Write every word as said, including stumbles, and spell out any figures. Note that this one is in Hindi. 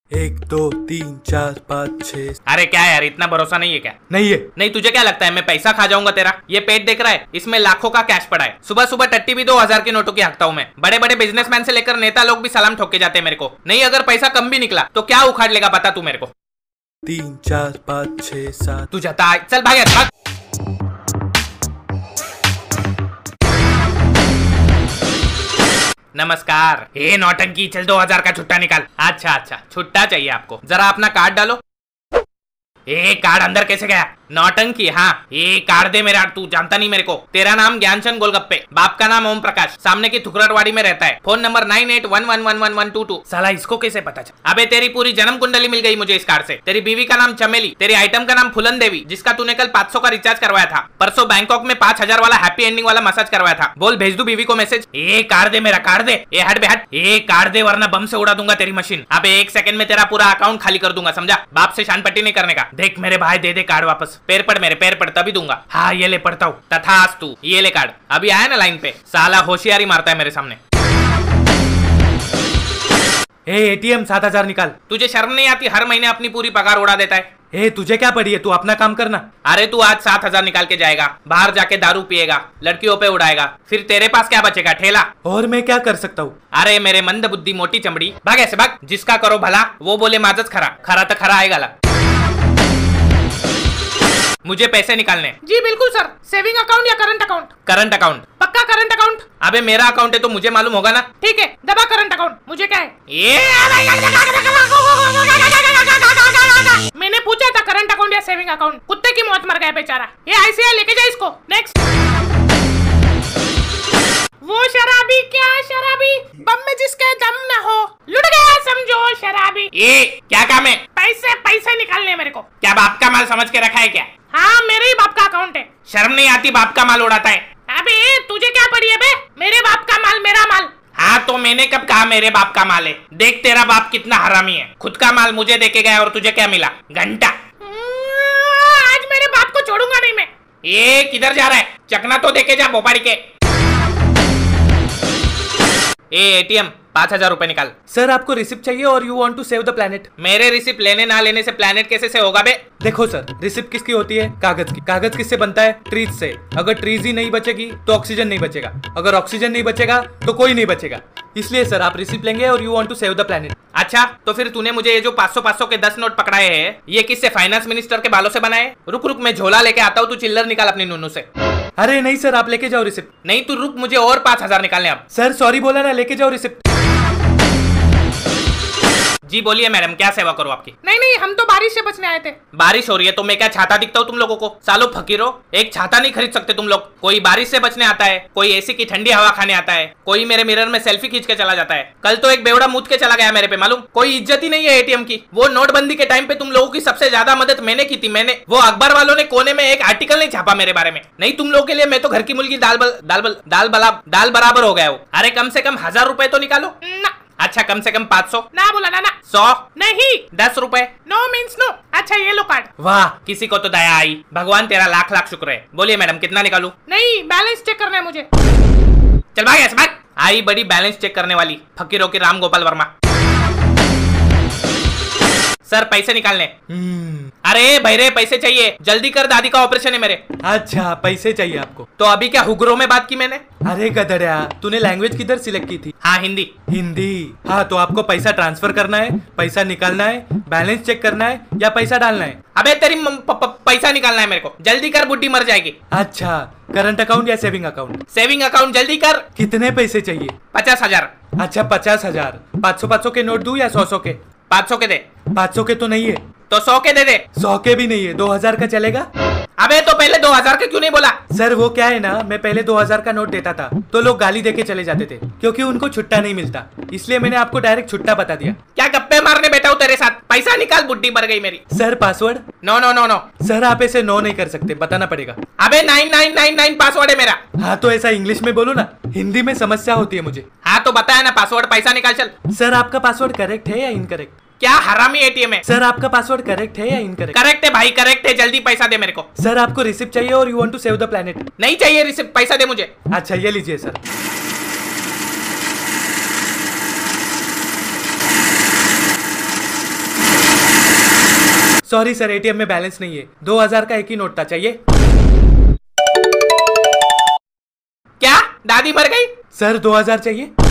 एक दो तीन चार पाँच छह। अरे क्या यार, इतना भरोसा नहीं है क्या? नहीं है। नहीं, तुझे क्या लगता है मैं पैसा खा जाऊंगा तेरा? ये पेट देख रहा है, इसमें लाखों का कैश पड़ा है। सुबह सुबह टट्टी भी दो हजार की नोटों की हकता हूँ मैं। बड़े बड़े बिजनेसमैन से लेकर नेता लोग भी सलाम ठोक के जाते हैं मेरे को। नहीं, अगर पैसा कम भी निकला तो क्या उखाड़ लेगा बता तू मेरे को। तीन चार पाँच छह सात। तू जाता है, चल भाग यार, भाग। नमस्कार। ए नौटंकी, चल दो हजार का छुट्टा निकाल। अच्छा अच्छा, छुट्टा चाहिए आपको? जरा अपना कार्ड डालो। ए कार्ड अंदर कैसे गया? नौटंकी, हाँ ये कार्ड दे मेरा। तू जानता नहीं मेरे को। तेरा नाम ज्ञानचंद गोलगप्पे, बाप का नाम ओम प्रकाश, सामने की थुकरटवाड़ी में रहता है, phone number nine eight one one one one one two two. साला इसको कैसे पता चला? अबे तेरी पूरी जन्म कुंडली मिल गई मुझे इस कार्ड से। तेरी बीवी का नाम चमेली, तेरी आइटम का नाम फुलन देवी, जिसका तूने कल पाँच सौ का रिचार्ज करवाया था। परसों बैंकॉक में पांच हजार वाला हैप्पी एंडिंग वाला मसाज करवाया था। बोल भेज दू बीवी को मैसेज। ए कार्ड दे मेरा, कार्ड दे। ए हट बे हट। ए कार्ड दे वरना बम से उड़ा दूंगा तेरी मशीन। अबे एक सेकंड में तेरा पूरा अकाउंट खाली कर दूंगा, समझा? बाप से शान पट्टी नहीं करने का। देख मेरे भाई, दे दे कार्ड वापस। पैर पड़ मेरे, पैर पड़ तभी दूंगा। हाँ ये ले, पढ़ता हूँ। तथास्तु। ये ले कार्ड। अभी आया ना लाइन पे, साला होशियारी मारता है मेरे सामने। ए एटीएम सात हजार निकाल। तुझे शर्म नहीं आती? हर महीने अपनी पूरी पगार उड़ा देता है। ए तुझे क्या पड़ी है, तू अपना काम करना। अरे तू आज सात हजार निकाल के जाएगा, बाहर जाके दारू पिएगा, लड़कियों पे उड़ाएगा, फिर तेरे पास क्या बचेगा? ठेला। और मैं क्या कर सकता हूँ? अरे मेरे मंद बुद्धि मोटी चमड़ी, भाग ऐसे भाग। जिसका करो भला वो बोले माजत खरा, खरा तो खरा आएगा ला। मुझे पैसे निकालने। जी बिल्कुल सर। सेविंग अकाउंट या करंट अकाउंट? Current account. पक्का करंट अकाउंट? अबे मेरा अकाउंट है तो मुझे मालूम होगा ना। ठीक है, दबा करंट अकाउंट। मुझे क्या है? ये मैंने पूछा था करंट अकाउंट या सेविंग अकाउंट। कुत्ते की मौत मर गया बेचारा। ये आईसीआई लेके जा इसको। नेक्स्ट। वो शराबी, क्या शराबी? बम में जिसके दम न हो, लुट गया समझो शराबी। ये क्या काम है? पैसे पैसे निकालने मेरे को। क्या बाप का माल समझ के रखा है क्या? हाँ मेरे ही बाप का अकाउंट है। शर्म नहीं आती? बाप का माल उड़ाता है। अबे तुझे क्या पड़ी है बे? मेरे बाप का माल मेरा माल। हाँ तो मैंने कब कहा मेरे बाप का माल है? देख तेरा बाप कितना हरामी है। खुद का माल मुझे देके गया और तुझे क्या मिला? घंटा। आज मेरे बाप को छोड़ूंगा नहीं मैं। ये किधर जा रहा है? चकना तो देके जा भोपाड़ी के। ए एटीएम, पाँच हजार रुपए निकाल। सर आपको रिसिप्ट चाहिए और you want to save the planet. मेरे रिसिप्ट लेने ना लेने से प्लेनेट कैसे से होगा बे? देखो सर, रिसिप्ट किसकी होती है? कागज की। कागज किससे बनता है? ट्रीज से। अगर ट्रीज ही नहीं बचेगी तो ऑक्सीजन नहीं बचेगा, अगर ऑक्सीजन नहीं बचेगा तो कोई नहीं बचेगा। इसलिए सर आप रिसिप्ट लेंगे और you want to save the planet. अच्छा तो फिर तूने मुझे ये जो पाँच सौ पाँच सौ के दस नोट पकड़ाए हैं, ये किससे? फाइनेंस मिनिस्टर के बालों से बनाए? रुक रुक, मैं झोला लेके आता हूँ, तू चिल्लर निकाल अपनी नूनू से। अरे नहीं सर, आप लेके जाओ रिसिप्ट। नहीं तू रुक, मुझे और पाँच हजार निकालने अब। सर सॉरी बोला ना, लेके जाओ रिसिप्ट। जी बोलिए मैडम, क्या सेवा करूँ आपकी? नहीं नहीं, हम तो बारिश से बचने आए थे। बारिश हो रही है तो मैं क्या छाता दिखता हूँ तुम लोगों को? सालो फकीरो, एक छाता नहीं खरीद सकते तुम लोग? कोई बारिश से बचने आता है, कोई एसी की ठंडी हवा खाने आता है, कोई मेरे मिरर में सेल्फी खींच के चला जाता है। कल तो एक बेवड़ा मुझ के चला गया मेरे पे, मालूम? कोई इज्जत ही नहीं है एटीएम की। वो नोटबंदी के टाइम पे तुम लोगों की सबसे ज्यादा मदद मैंने की थी, मैंने। वो अखबार वालों ने कोने में एक आर्टिकल नहीं छापा मेरे बारे में। नहीं तुम लोगों के लिए मैं तो घर की मुर्गी दाल बल, दाल बल, दाल बला दाल बराबर हो गया हूँ। अरे कम से कम हजार रुपए तो निकालो ना। अच्छा कम से कम पाँच सौ ना बोला ना ना। सौ नहीं। दस रुपए। No means no. अच्छा ये लो कार्ड। वाह, किसी को तो दया आई। भगवान तेरा लाख लाख शुक्र है। बोलिए मैडम कितना निकालूं? नहीं, बैलेंस चेक करना है मुझे। चल भाग ऐसे भाग। आई बड़ी बैलेंस चेक करने वाली फकीरों की राम गोपाल वर्मा। सर पैसे निकालने। अरे भैरे पैसे चाहिए, जल्दी कर, दादी का ऑपरेशन है मेरे। अच्छा पैसे चाहिए आपको? तो अभी क्या हुगरों में बात की मैंने? अरे गधड़िया, तूने लैंग्वेज किधर सिलेक्ट की थी? हाँ हिंदी। हिंदी। हाँ तो आपको पैसा ट्रांसफर करना है, पैसा निकालना है, बैलेंस चेक करना है या पैसा डालना है? अबे तेरी प, प, पैसा निकालना है मेरे को, जल्दी कर, बुड्ढी मर जाएगी। अच्छा करंट अकाउंट या सेविंग अकाउंट? सेविंग अकाउंट, जल्दी कर। कितने पैसे चाहिए? पचास हजार। अच्छा पचास हजार। पाँच सौ पाँच सौ के नोट दूं या सौ सौ के? पाँच सौ के दे। पाँच सौ के तो नहीं है। तो सौ के दे दे। सौ के भी नहीं है, दो हजार का चलेगा? अबे तो पहले दो हजार के क्यों नहीं बोला? सर वो क्या है ना, मैं पहले दो हजार का नोट देता था तो लोग गाली देके चले जाते थे क्योंकि उनको छुट्टा नहीं मिलता, इसलिए मैंने आपको डायरेक्ट छुट्टा बता दिया। क्या गप्पे मारने बैठा हूँ तेरे साथ? पैसा निकाल, बुड्ढी मर गई मेरी। Sir password? No no no no sir आप ऐसे नो नहीं कर सकते, बताना पड़ेगा। अबे nine nine nine nine password है मेरा। हाँ तो ऐसा इंग्लिश में बोलो ना, हिंदी में समस्या होती है मुझे। हाँ तो बताया ना पासवर्ड, पैसा निकाल चल। सर आपका पासवर्ड करेक्ट है या इनकरेक्ट? क्या हरामी एटीएम है? सर आपका पासवर्ड करेक्ट है या इनकरेक्ट? करेक्ट है भाई, करेक्ट है, जल्दी पैसा दे मेरे को। सर आपको रिसिप्ट चाहिए और you want to save the planet? नहीं चाहिए रिसिप्ट, पैसा दे मुझे। अच्छा ये लीजिए सर। सॉरी सर, एटीएम में बैलेंस नहीं है। दो हजार का एक ही नोट था, चाहिए? क्या दादी मर गई? सर दो हजार चाहिए?